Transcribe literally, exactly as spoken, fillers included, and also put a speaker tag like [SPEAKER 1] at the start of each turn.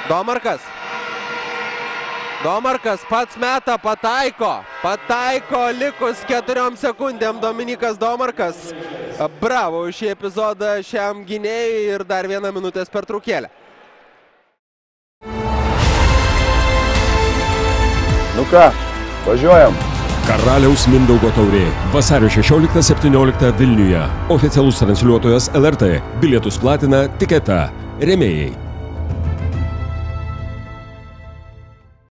[SPEAKER 1] Domarkas. Domarkas pats meta, pataiko. Pataiko likus keturiom sekundėm Dominikas Domarkas. Bravo už šį epizodą šiam gynėjui ir dar vieną minutės pertraukėlę.
[SPEAKER 2] Nu ką, važiuojam.
[SPEAKER 3] Karaliaus Mindaugo taurė. Vasario šešioliktą septynioliktą Vilniuje. Oficialus transliuotojas L R T. Bilietus platina Tiketa. Rėmėjai.